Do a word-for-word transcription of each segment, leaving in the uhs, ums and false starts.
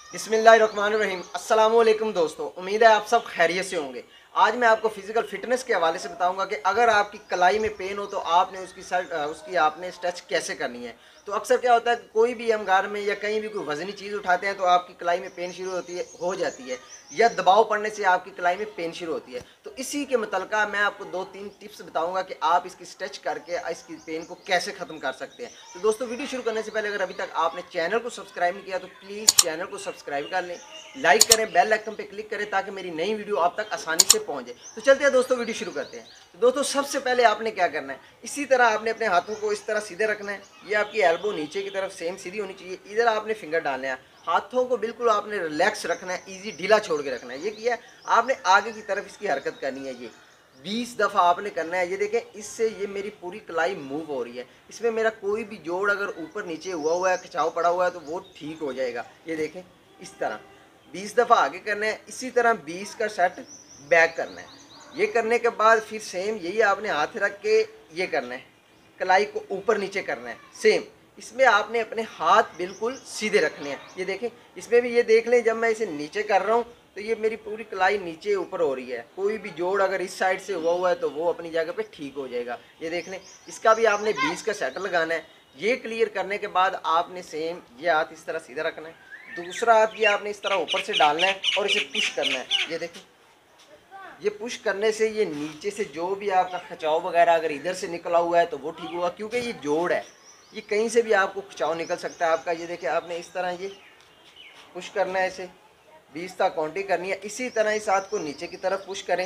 बिस्मिल्लाहिर्रहमानिर्रहीम। अस्सलाम वालेकुम दोस्तों, उम्मीद है आप सब खैरियत से होंगे। आज मैं आपको फिजिकल फिटनेस के हवाले से बताऊंगा कि अगर आपकी कलाई में पेन हो तो आपने उसकी सर उसकी आपने स्ट्रेच कैसे करनी है। तो अक्सर क्या होता है कि कोई भी हम घर में या कहीं भी कोई वजनी चीज़ उठाते हैं तो आपकी कलाई में पेन शुरू होती है हो जाती है या दबाव पड़ने से आपकी कलाई में पेन शुरू होती है। तो इसी के मुतलका मैं आपको दो तीन टिप्स बताऊंगा कि आप इसकी स्ट्रेच करके इसकी पेन को कैसे ख़त्म कर सकते हैं। तो दोस्तों, वीडियो शुरू करने से पहले अगर अभी तक आपने चैनल को सब्सक्राइब नहीं किया तो प्लीज़ चैनल को सब्सक्राइब कर लें, लाइक करें, बेल आइकन पे क्लिक करें ताकि मेरी नई वीडियो आप तक आसानी से पहुंचे। तो चलते हैं दोस्तों, वीडियो शुरू करते हैं। तो दोस्तों, सबसे पहले आपने क्या करना है, इसी तरह आपने अपने हाथों को इस तरह सीधे रखना है। ये आपकी एल्बो नीचे की तरफ सेम सीधी होनी चाहिए। इधर आपने फिंगर डालना है, हाथों को बिल्कुल आपने रिलैक्स रखना है, इजी ढीला छोड़ के रखना है। ये किया आपने आगे की तरफ इसकी हरकत करनी है। ये बीस दफ़ा आपने करना है। ये देखें, इससे ये मेरी पूरी कलाई मूव हो रही है। इसमें मेरा कोई भी जोड़ अगर ऊपर नीचे हुआ हुआ है, खिंचाव पड़ा हुआ है तो वो ठीक हो जाएगा। ये देखें, इस तरह बीस दफ़ा आगे करना है, इसी तरह बीस का सेट बैक करना है। ये करने के बाद फिर सेम यही आपने हाथ रख के ये करना है, कलाई को ऊपर नीचे करना है सेम। इसमें आपने अपने हाथ बिल्कुल सीधे रखने हैं। ये देखें, इसमें भी ये देख लें, जब मैं इसे नीचे कर रहा हूँ तो ये मेरी पूरी कलाई नीचे ऊपर हो रही है। कोई भी जोड़ अगर इस साइड से हुआ हुआ है तो वो अपनी जगह पे ठीक हो जाएगा। ये देख लें, इसका भी आपने बीस का सेट लगाना है। ये क्लियर करने के बाद आपने सेम ये हाथ इस तरह सीधा रखना है, दूसरा हाथ ये आपने इस तरह ऊपर से डालना है और इसे पुश करना है। ये देखें, ये पुश करने से ये नीचे से जो भी आपका खिंचाव वगैरह अगर इधर से निकला हुआ है तो वो ठीक होगा, क्योंकि ये जोड़ है, ये कहीं से भी आपको खिंचाव निकल सकता है आपका। ये देखिए, आपने इस तरह ये पुश करना है, इसे बीस तक काउंटिंग करनी है। इसी तरह इस हाथ को नीचे की तरफ पुश करें।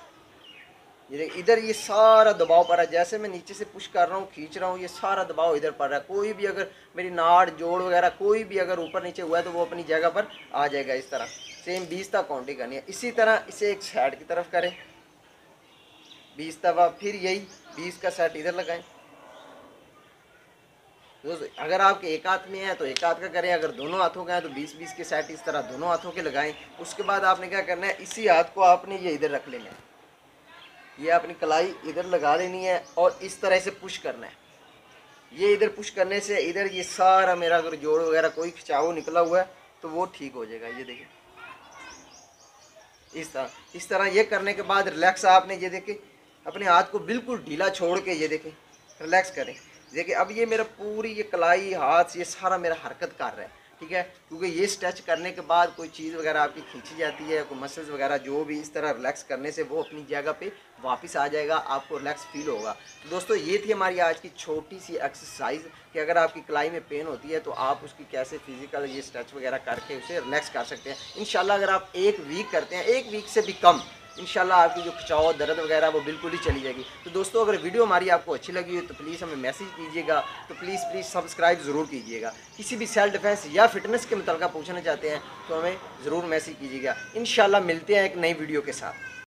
ये देखिए, इधर ये सारा दबाव पड़ रहा है। जैसे मैं नीचे से पुश कर रहा हूँ, खींच रहा हूँ, ये सारा दबाव इधर पड़ रहा है। कोई भी अगर मेरी नाड़ जोड़ वगैरह कोई भी अगर ऊपर नीचे हुआ है तो वो अपनी जगह पर आ जाएगा। इस तरह सेम बीस तक काउंटिंग करनी है। इसी तरह इसे एक साइड की तरफ करें बीस दफ़ा, फिर यही बीस का सेट इधर लगाएं। दोस्तों, अगर आपके एक हाथ में है तो एक हाथ का करें, अगर दोनों हाथों का है तो बीस बीस के सेट इस तरह दोनों हाथों के लगाएं। उसके बाद आपने क्या करना है, इसी हाथ को आपने ये इधर रख लेना है, ये अपनी कलाई इधर लगा लेनी है और इस तरह से पुश करना है। ये इधर पुश करने से इधर ये सारा मेरा अगर जोड़ वगैरह कोई खिंचाव निकला हुआ है तो वो ठीक हो जाएगा। ये देखिए, इस तरह इस तरह ये करने के बाद रिलैक्स आपने ये देखे अपने हाथ को बिल्कुल ढीला छोड़ के ये देखें रिलैक्स करें। देखिए, अब ये मेरा पूरी ये कलाई हाथ ये सारा मेरा हरकत कर रहा है, ठीक है, क्योंकि ये स्ट्रेच करने के बाद कोई चीज़ वगैरह आपकी खींची जाती है, कोई मसल्स वगैरह जो भी इस तरह रिलैक्स करने से वो अपनी जगह पे वापस आ जाएगा, आपको रिलैक्स फील होगा। तो दोस्तों, ये थी हमारी आज की छोटी सी एक्सरसाइज कि अगर आपकी कलाई में पेन होती है तो आप उसकी कैसे फिजिकल ये स्ट्रेच वगैरह करके उसे रिलैक्स कर सकते हैं। इंशाल्लाह अगर आप एक वीक करते हैं, एक वीक से भी कम, इंशाल्लाह आपकी जो खिंचाव दर्द वगैरह वो बिल्कुल ही चली जाएगी। तो दोस्तों, अगर वीडियो हमारी आपको अच्छी लगी हो तो प्लीज़ हमें मैसेज कीजिएगा, तो प्लीज़ प्लीज़ सब्सक्राइब ज़रूर कीजिएगा। किसी भी सेल्फ डिफेंस या फिटनेस के मुतल्लिक़ पूछना चाहते हैं तो हमें ज़रूर मैसेज कीजिएगा। इंशाल्लाह मिलते हैं एक नई वीडियो के साथ।